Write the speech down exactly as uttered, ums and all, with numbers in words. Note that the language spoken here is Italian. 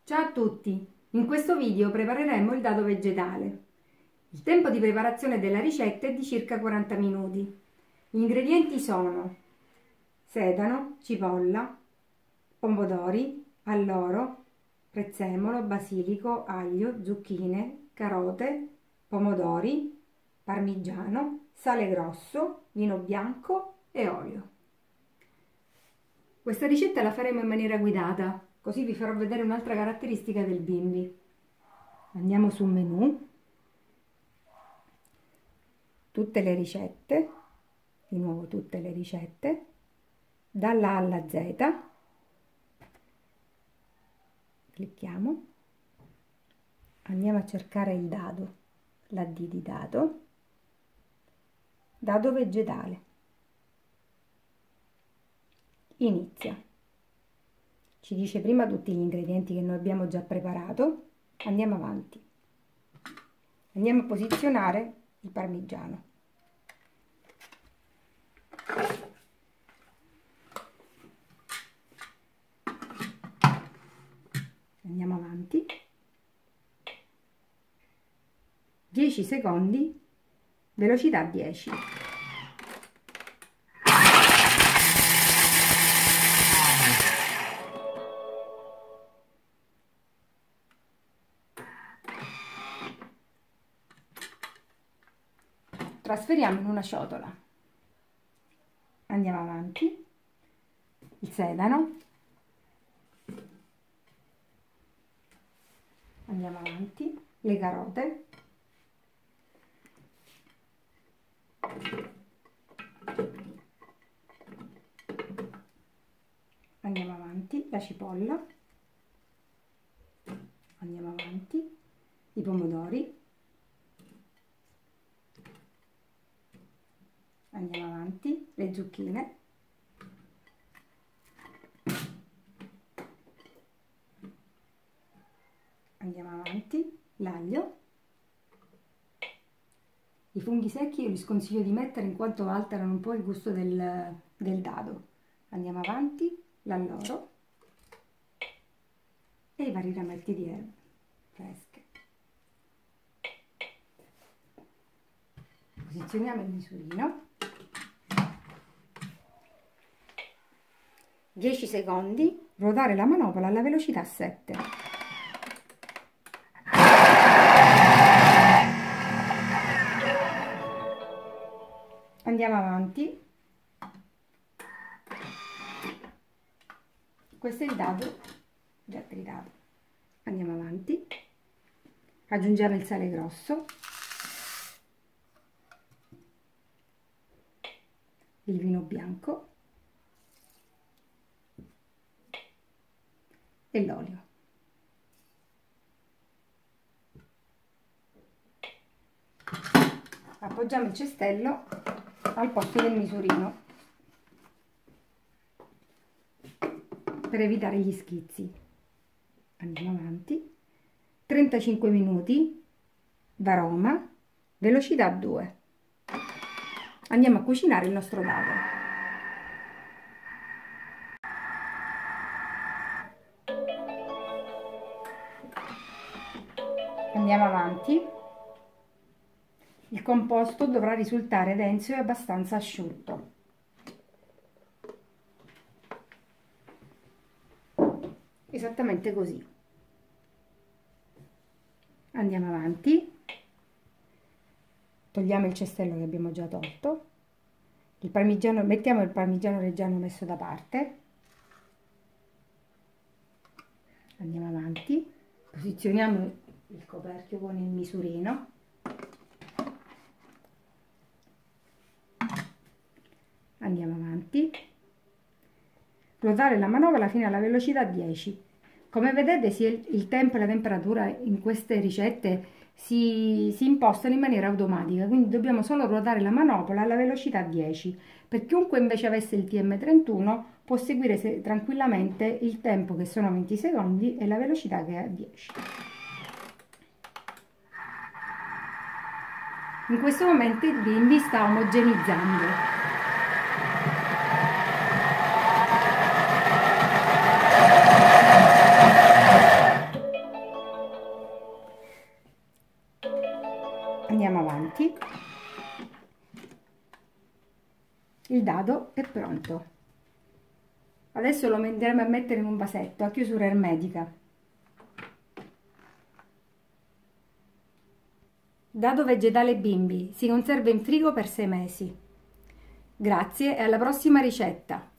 Ciao a tutti! In questo video prepareremo il dado vegetale. Il tempo di preparazione della ricetta è di circa quaranta minuti. Gli ingredienti sono sedano, cipolla, pomodori, alloro, prezzemolo, basilico, aglio, zucchine, carote, pomodori, parmigiano, sale grosso, vino bianco e olio. Questa ricetta la faremo in maniera guidata, così vi farò vedere un'altra caratteristica del bimbi. Andiamo sul menu, tutte le ricette, di nuovo tutte le ricette, dalla A alla Z, clicchiamo, andiamo a cercare il dado, la D di dado, dado vegetale, inizia. Ci dice prima tutti gli ingredienti che noi abbiamo già preparato. Andiamo avanti. Andiamo a posizionare il parmigiano. Andiamo avanti. dieci secondi, velocità dieci. Trasferiamo in una ciotola, andiamo avanti, il sedano, andiamo avanti, le carote, andiamo avanti, la cipolla, andiamo avanti, i pomodori, andiamo avanti, le zucchine, andiamo avanti, l'aglio, i funghi secchi io li sconsiglio di mettere in quanto alterano un po' il gusto del, del dado, andiamo avanti, l'alloro e i vari rametti di erbe fresche. Posizioniamo il misurino. dieci secondi, ruotare la manopola alla velocità sette. Andiamo avanti. Questo è il dado già tritato. Andiamo avanti. Aggiungiamo il sale grosso, il vino bianco e l'olio. Appoggiamo il cestello al posto del misurino per evitare gli schizzi. Andiamo avanti. trentacinque minuti d'aroma, velocità due. Andiamo a cucinare il nostro dado. Andiamo avanti. Il composto dovrà risultare denso e abbastanza asciutto. Esattamente così. Andiamo avanti. Togliamo il cestello che abbiamo già tolto. Il parmigiano, mettiamo il parmigiano reggiano messo da parte. Andiamo avanti. Posizioniamo il coperchio con il misurino. Andiamo avanti. Ruotare la manopola fino alla velocità dieci. Come vedete il tempo e la temperatura in queste ricette si, si impostano in maniera automatica, quindi dobbiamo solo ruotare la manopola alla velocità dieci. Per chiunque invece avesse il T M trentuno può seguire se, tranquillamente il tempo che sono venti secondi e la velocità che è dieci. In questo momento il bimbi sta omogenizzando. Andiamo avanti. Il dado è pronto. Adesso lo andremo a mettere in un vasetto a chiusura ermetica. Dado vegetale bimbi si conserva in frigo per sei mesi. Grazie e alla prossima ricetta!